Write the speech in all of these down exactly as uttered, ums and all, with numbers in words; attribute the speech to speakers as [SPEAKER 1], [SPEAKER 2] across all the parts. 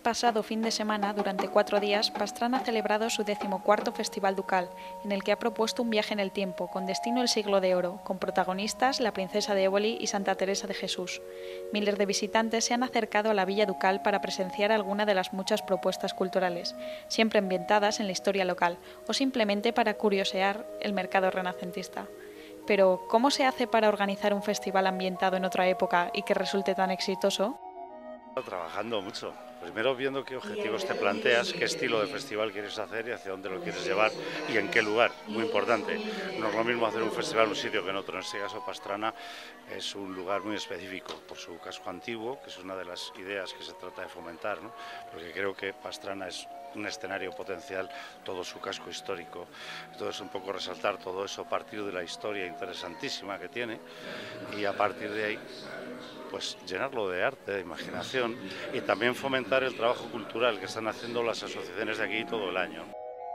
[SPEAKER 1] pasado fin de semana, durante cuatro días, Pastrana ha celebrado su decimocuarto Festival Ducal, en el que ha propuesto un viaje en el tiempo, con destino el siglo de oro, con protagonistas la princesa de Éboli y Santa Teresa de Jesús. Miles de visitantes se han acercado a la Villa Ducal para presenciar alguna de las muchas propuestas culturales, siempre ambientadas en la historia local, o simplemente para curiosear el mercado renacentista. Pero, ¿cómo se hace para organizar un festival ambientado en otra época y que resulte tan exitoso?
[SPEAKER 2] Trabajando mucho. Primero viendo qué objetivos te planteas, qué estilo de festival quieres hacer y hacia dónde lo quieres llevar y en qué lugar. Muy importante. No es lo mismo hacer un festival en un sitio que en otro. En este caso Pastrana es un lugar muy específico por su casco antiguo, que es una de las ideas que se trata de fomentar, ¿no? Porque creo que Pastrana es un escenario potencial, todo su casco histórico. Entonces un poco resaltar todo eso a partir de la historia interesantísima que tiene y a partir de ahí pues llenarlo de arte, de imaginación y también fomentar el trabajo cultural que están haciendo las asociaciones de aquí todo el año.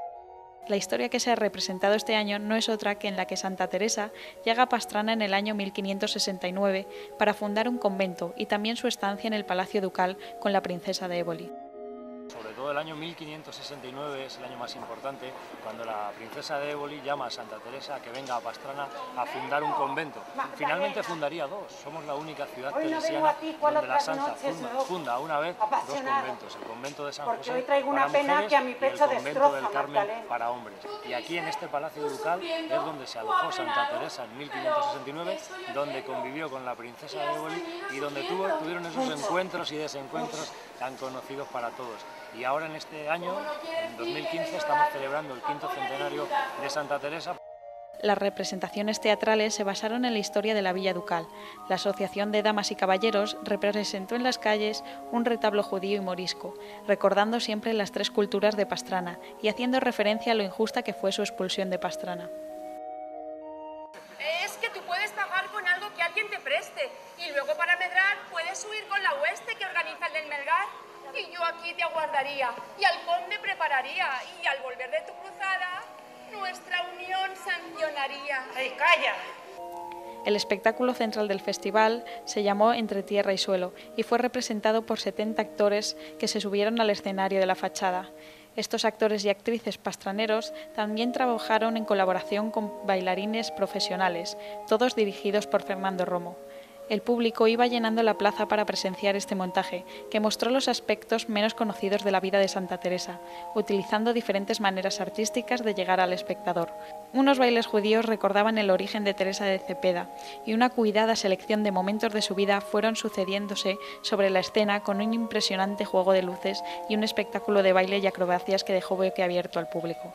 [SPEAKER 1] La historia que se ha representado este año no es otra que en la que Santa Teresa llega a Pastrana en el año mil quinientos sesenta y nueve para fundar un convento y también su estancia en el Palacio Ducal con la princesa de Éboli.
[SPEAKER 3] Sobre todo el año mil quinientos sesenta y nueve es el año más importante, cuando la princesa de Éboli llama a Santa Teresa a que venga a Pastrana a fundar un convento. Finalmente fundaría dos. Somos la única ciudad teresiana donde la santa funda, funda una vez dos conventos, el convento de San José para mujeres y el convento del Carmen para hombres. Y aquí en este Palacio Ducal es donde se alojó Santa Teresa en mil quinientos sesenta y nueve, donde convivió con la princesa de Éboli y donde tuvo, tuvieron esos encuentros y desencuentros tan conocidos para todos. Y ahora en este año, en dos mil quince, estamos celebrando el quinto centenario de Santa Teresa.
[SPEAKER 1] Las representaciones teatrales se basaron en la historia de la Villa Ducal. La Asociación de Damas y Caballeros representó en las calles un retablo judío y morisco, recordando siempre las tres culturas de Pastrana y haciendo referencia a lo injusta que fue su expulsión de Pastrana.
[SPEAKER 4] Es que tú puedes pagar con algo que alguien te preste y luego para medrar puedes huir con la hueste que organiza el del Melgar. Y yo aquí te aguardaría, y al conde prepararía, y al volver de tu cruzada, nuestra unión sancionaría.
[SPEAKER 5] ¡Ay, calla!
[SPEAKER 1] El espectáculo central del festival se llamó Entre Tierra y Suelo y fue representado por setenta actores que se subieron al escenario de la fachada. Estos actores y actrices pastraneros también trabajaron en colaboración con bailarines profesionales, todos dirigidos por Fernando Romo. El público iba llenando la plaza para presenciar este montaje, que mostró los aspectos menos conocidos de la vida de Santa Teresa, utilizando diferentes maneras artísticas de llegar al espectador. Unos bailes judíos recordaban el origen de Teresa de Cepeda, y una cuidada selección de momentos de su vida fueron sucediéndose sobre la escena con un impresionante juego de luces y un espectáculo de baile y acrobacias que dejó boquiabierto al público.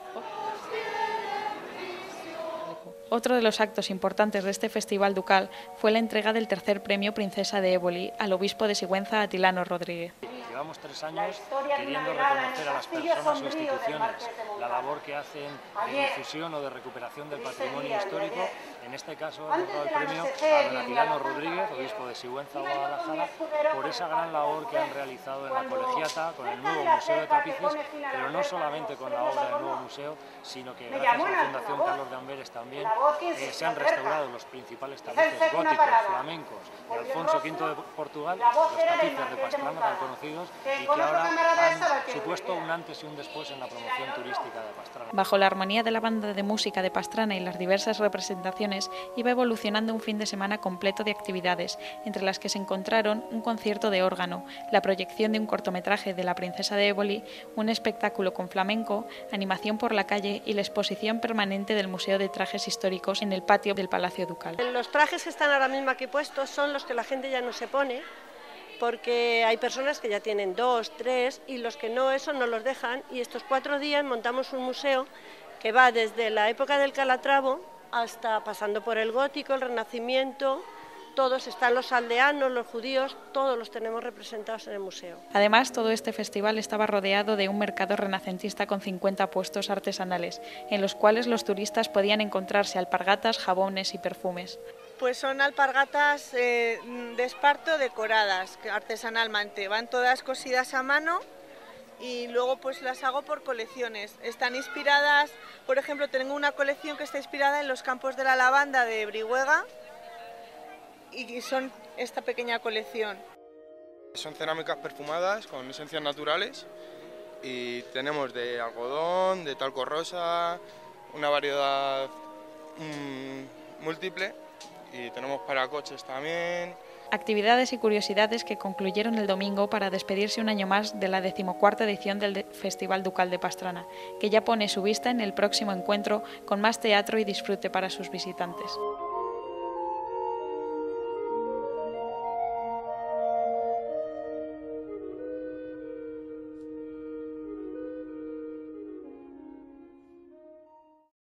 [SPEAKER 1] Otro de los actos importantes de este festival ducal fue la entrega del tercer premio Princesa de Éboli al obispo de Sigüenza, Atilano Rodríguez.
[SPEAKER 3] Llevamos tres años queriendo reconocer a las personas o instituciones la labor que hacen de difusión o de recuperación del patrimonio histórico. En este caso hemos dado el premio a don Atilano Rodríguez, obispo de Sigüenza, Guadalajara, por esa gran labor que han realizado en la colegiata, con el nuevo Museo de Tapices, pero no solamente con la obra del nuevo museo, sino que gracias a la Fundación Carlos de Amberes también eh, se han restaurado los principales tapices góticos, flamencos de Alfonso quinto de Portugal, los tapices de Pastrana tan conocidos, y que ahora han supuesto un antes y un después en la promoción turística de Pastrana.
[SPEAKER 1] Bajo la armonía de la banda de música de Pastrana y las diversas representaciones, iba evolucionando un fin de semana completo de actividades, entre las que se encontraron un concierto de órgano, la proyección de un cortometraje de la princesa de Éboli, un espectáculo con flamenco, animación por la calle y la exposición permanente del Museo de Trajes Históricos en el patio del Palacio Ducal.
[SPEAKER 5] Los trajes que están ahora mismo aquí puestos son los que la gente ya no se pone, porque hay personas que ya tienen dos, tres, y los que no, eso no los dejan, y estos cuatro días montamos un museo que va desde la época del Calatravo hasta pasando por el gótico, el Renacimiento. Todos están los aldeanos, los judíos, todos los tenemos representados en el museo.
[SPEAKER 1] Además, todo este festival estaba rodeado de un mercado renacentista con cincuenta puestos artesanales, en los cuales los turistas podían encontrarse alpargatas, jabones y perfumes.
[SPEAKER 6] Pues son alpargatas eh, de esparto decoradas artesanalmente, van todas cosidas a mano y luego pues las hago por colecciones. Están inspiradas, por ejemplo, tengo una colección que está inspirada en los campos de la lavanda de Brihuega y son esta pequeña colección.
[SPEAKER 7] Son cerámicas perfumadas con esencias naturales y tenemos de algodón, de talco rosa, una variedad mmm, múltiple, y tenemos para coches también.
[SPEAKER 1] Actividades y curiosidades que concluyeron el domingo para despedirse un año más de la decimocuarta edición del Festival Ducal de Pastrana, que ya pone su vista en el próximo encuentro con más teatro y disfrute para sus visitantes.